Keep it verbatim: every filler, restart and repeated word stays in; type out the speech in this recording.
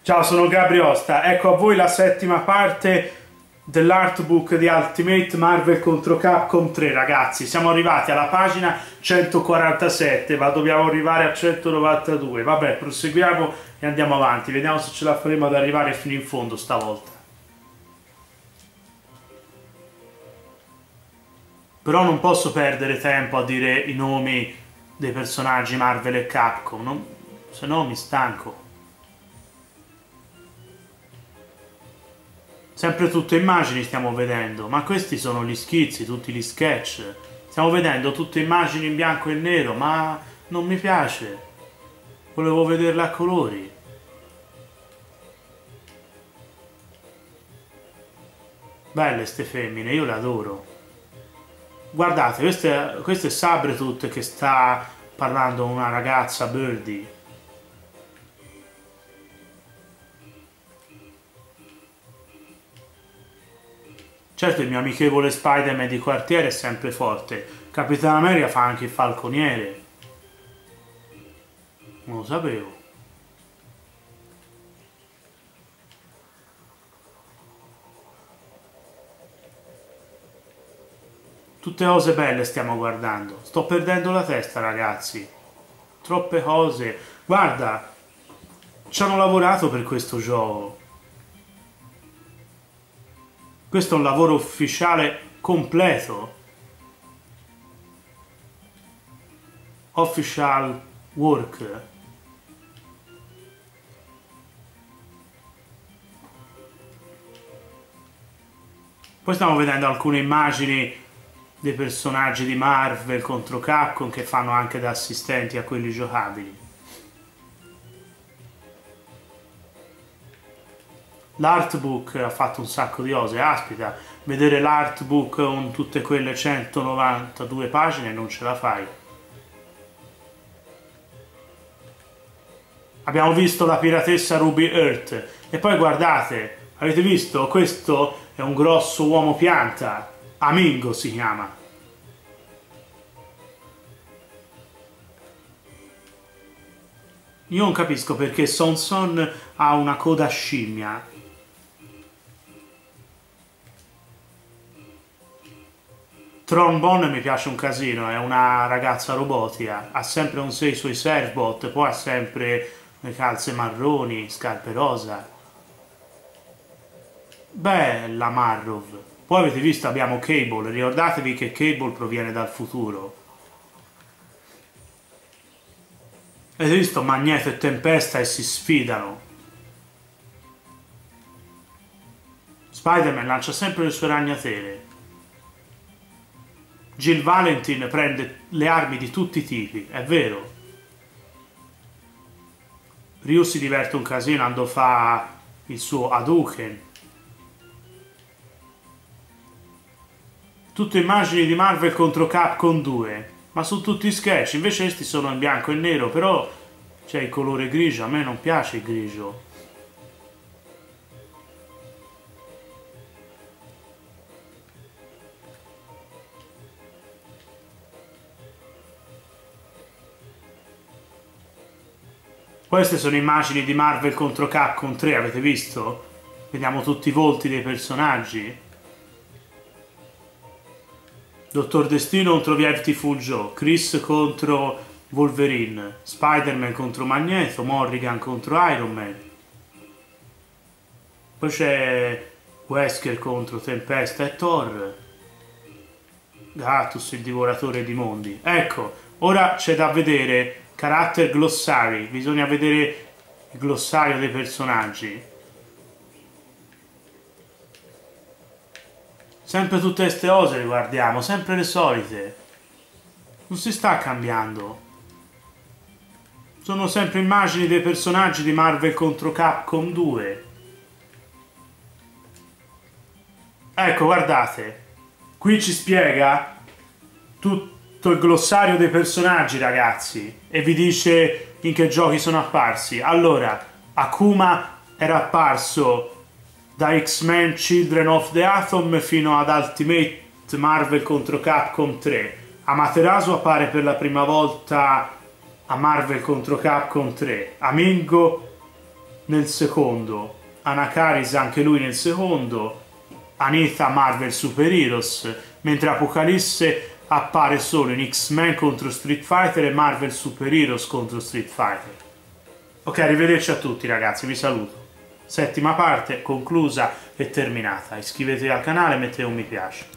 Ciao, sono Gabriosta, ecco a voi la settima parte dell'artbook di Ultimate Marvel contro Capcom tre, ragazzi. Siamo arrivati alla pagina centoquarantasette, ma dobbiamo arrivare a centonovantadue. Vabbè, proseguiamo e andiamo avanti, vediamo se ce la faremo ad arrivare fino in fondo stavolta. Però non posso perdere tempo a dire i nomi dei personaggi Marvel e Capcom, non... se no mi stanco. Sempre tutte immagini stiamo vedendo, ma questi sono gli schizzi, tutti gli sketch. Stiamo vedendo tutte immagini in bianco e nero, ma non mi piace. Volevo vederle a colori. Belle ste femmine, io le adoro. Guardate, queste, queste sabre tutte che sta parlando una ragazza Birdie. Certo, il mio amichevole Spider-Man di quartiere è sempre forte. Capitan America fa anche il falconiere. Non lo sapevo. Tutte cose belle stiamo guardando. Sto perdendo la testa, ragazzi. Troppe cose. Guarda, ci hanno lavorato per questo gioco. Questo è un lavoro ufficiale completo. Official work. Poi stiamo vedendo alcune immagini dei personaggi di Marvel contro Capcom che fanno anche da assistenti a quelli giocabili. L'artbook ha fatto un sacco di cose, aspita, vedere l'artbook con tutte quelle centonovantadue pagine non ce la fai. Abbiamo visto la piratessa Ruby Earth e poi guardate, avete visto? Questo è un grosso uomo pianta, Amingo si chiama. Io non capisco perché Son Son ha una coda scimmia. Trombone mi piace un casino, è una ragazza robotica, ha sempre un sei sui servbot, poi ha sempre le calze marroni, scarpe rosa. Bella Marrov. Poi avete visto abbiamo Cable, ricordatevi che Cable proviene dal futuro. Avete visto Magneto e Tempesta e si sfidano. Spider-Man lancia sempre le sue ragnatele. Jill Valentine prende le armi di tutti i tipi, è vero. Ryu si diverte un casino quando fa il suo Hadouken. Tutte immagini di Marvel contro Capcom due, ma su tutti i sketch, invece questi sono in bianco e nero, però c'è il colore grigio, a me non piace il grigio. Queste sono immagini di Marvel contro Capcom tre, avete visto? Vediamo tutti i volti dei personaggi. Dottor Destino contro Beautiful Joe, Chris contro Wolverine, Spider-Man contro Magneto, Morrigan contro Iron Man. Poi c'è Wesker contro Tempesta e Thor. Gatus, il divoratore di mondi. Ecco, ora c'è da vedere Character Glossari, bisogna vedere il glossario dei personaggi. Sempre tutte queste cose le guardiamo, sempre le solite. Non si sta cambiando. Sono sempre immagini dei personaggi di Marvel contro Capcom due. Ecco, guardate. Qui ci spiega tutto il glossario dei personaggi, ragazzi. E vi dice in che giochi sono apparsi. Allora, Akuma era apparso da X-Men Children of the Atom fino ad Ultimate Marvel contro Capcom tre. Amaterasu appare per la prima volta a Marvel contro Capcom tre. Amingo nel secondo, Anakaris anche lui nel secondo, Anita Marvel Super Heroes, mentre Apocalisse appare solo in X-Men contro Street Fighter e Marvel Super Heroes contro Street Fighter. Ok, arrivederci a tutti ragazzi, vi saluto. Settima parte conclusa e terminata. Iscrivetevi al canale e mettete un mi piace.